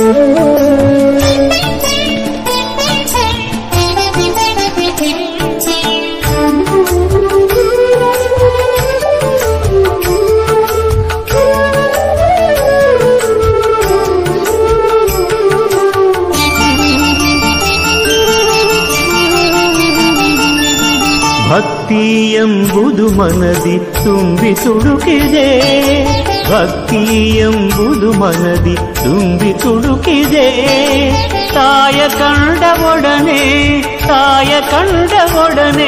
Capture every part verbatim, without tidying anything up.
ಭಕ್ತಿ ಎಂಬುದು ಮನದಿ ತುಂಬಿ ತುಡುಕಿದೆ, ಭಕ್ತಿ ಎಂಬುದು ಮನದಿ ತುಂಬಿ ತುಡುಕಿದೆ. ತಾಯ ಕಂಡ ಒಡನೆ, ತಾಯ ಕಂಡ ಒಡನೆ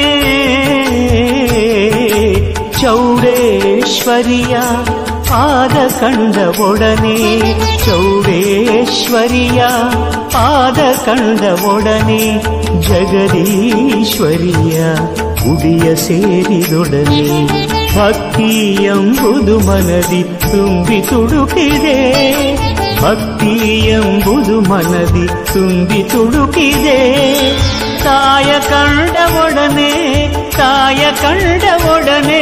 ಚೌಡೇಶ್ವರಿಯ ಪಾದ ಕಂಡ ಒಡನೆ, ಚೌಡೇಶ್ವರಿಯ ಪಾದ ಕಂಡ ಒಡನೆ ಜಗದೀಶ್ವರಿಯ ಗುಡಿಯ ಸೇರಿದೊಡನೆ. ಭಕ್ತಿ ಎಂಬುದು ಮನದಿ ತುಂಬಿ ತುಡುಕಿದೆ, ಭಕ್ತಿ ಎಂಬುದು ಮನದಿ ತುಂಬಿ ತುಡುಕಿದೆ. ತಾಯ ಕಂಡ ಒಡನೆ, ತಾಯ ಕಂಡ ಒಡನೆ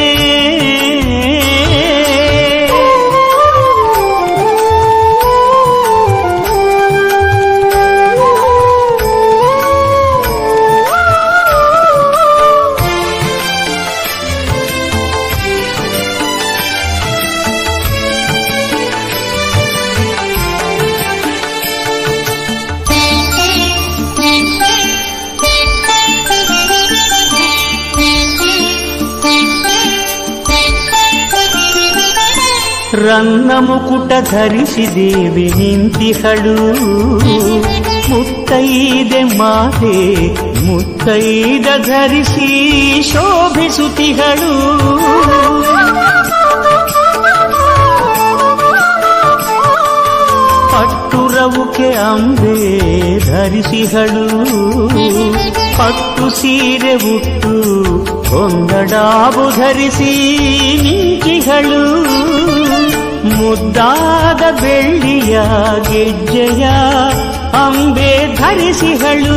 ರನ್ನ ಮುಕುಟ ಧರಿಸಿ ದೇವಿ ನಿಂತಿಹಳು, ಮುತ್ತೈದೆ ಮಾತೆ ಮುತ್ತೈದ ಧರಿಸಿ ಶೋಭಿಸುತ್ತಿಹಳು. ಪಟ್ಟುರವುಕೆ ಅಂಬೆ ಧರಿಸಿಹಳು, ಪಟ್ಟು ಸೀರೆ ಉಟ್ಟು ಒಂದಡಾಬು ಧರಿಸಿ ನಿಂತಿಹಳು. ಮುದ್ದಾದ ಬೆಳ್ಳಿಯ ಗೆಜ್ಜೆಯ ಅಂಬೆ ಧರಿಸಿಹಳು,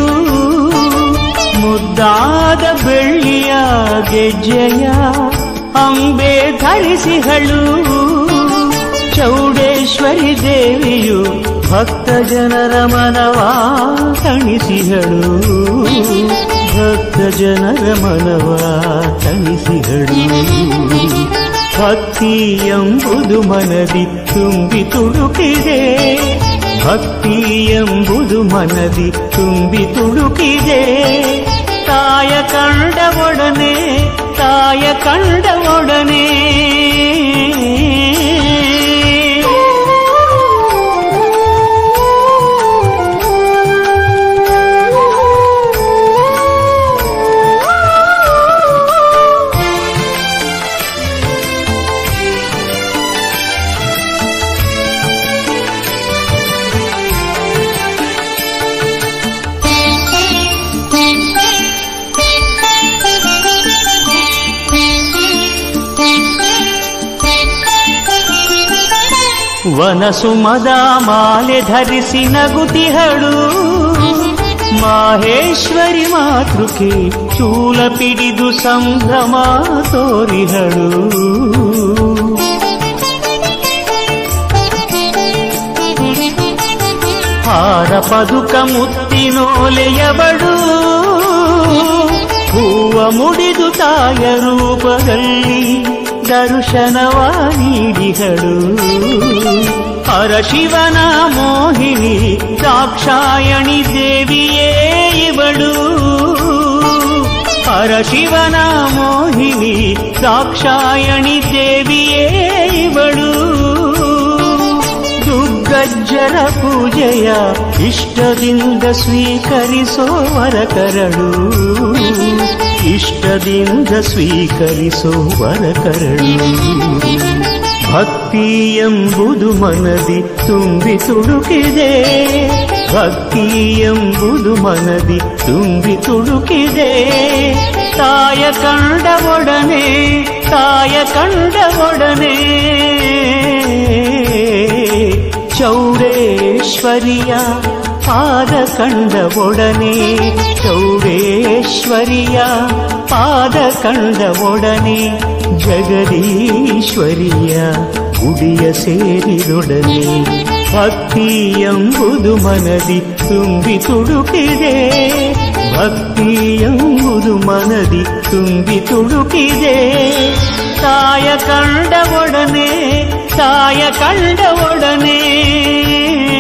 ಮುದ್ದಾದ ಬೆಳ್ಳಿಯ ಗೆಜ್ಜೆಯ ಅಂಬೆ ಧರಿಸಿಹಳು. ಚೌಡೇಶ್ವರಿ ದೇವಿಯು ಭಕ್ತ ಜನರ ಮನವ ತಣಿಸಿಹಳು, ಭಕ್ತ ಜನರ ಮನವ ತಣಿಸಿಹಳು. ಭಕ್ತಿ ಎಂಬುದು ಮನದಿ ತುಂಬಿ ತುಡುಕಿದೆ, ಭಕ್ತಿ ಎಂಬುದು ಮನದಿ ತುಂಬಿ ತುಡುಕಿದೆ. ತಾಯ ಕಂಡ ಒಡನೆ, ತಾಯ ಕಂಡ ಒಡನೆ ವನಸುಮದ ಮಾಲೆ ಧರಿಸಿ ನಗುತಿಹಳು, ಮಾಹೇಶ್ವರಿ ಮಾತೃಕೆ ಚೂಲ ಪಿಡಿದು ಸಂಭ್ರಮ ತೋರಿಹಳು. ಹಾರ ಪದುಕ ಮುತ್ತಿನೋಲೆಯವಳು, ಹೂವ ಮುಡಿದು ತಾಯ ರೂಪದಲ್ಲಿ ದರ್ಶನವ ನೀಡಿಹಳು. ಹರಶಿವನ ಮೋಹಿನಿ ದಾಕ್ಷಾಯಣಿ ದೇವಿಯೇ ಇವಳು, ಹರಶಿವನ ಮೋಹಿನಿ ದಾಕ್ಷಾಯಣಿ ದೇವಿಯೇ ಇವಳು. ದುಗ್ಗಜ್ಜರ ಪೂಜೆಯ ಇಷ್ಟದಿಂದ ಸ್ವೀಕರಿಸೋ ವರಕರಳು, ಇಷ್ಟದಿಂದ ಸ್ವೀಕರಿಸೋ ವರಕರಳು. ಭಕ್ತಿ ಎಂಬುದು ಮನದಿ ತುಂಬಿ ತುಡುಕಿದೆ, ಭಕ್ತಿ ಎಂಬುದು ಮನದಿ ತುಂಬಿ ತುಡುಕಿದೆ. ತಾಯ ಕಂಡ ಒಡನೆ, ತಾಯ ಕಂಡ ಒಡನೆ ಚೌಡೇಶ್ವರಿಯ ಪಾದ ಕಂಡ ಒಡನೆ, ಚೌಡೇಶ್ವರಿಯ ಪಾದ ಕಂಡ ಒಡನೆ ಜಗದೀಶ್ವರಿಯ ಗುಡಿಯ ಸೇರಿದೊಡನೆ. ಭಕ್ತಿ ಎಂಬುದು ಮನದಿ ತುಂಬಿ ತುಡುಕಿದೆ, ಭಕ್ತಿ ಎಂಬುದು ಮನದಿ ತುಂಬಿ ತುಡುಕಿದೆ. ತಾಯ ಕಂಡ ಒಡನೆ, ತಾಯ ಕಂಡ ಒಡನೆ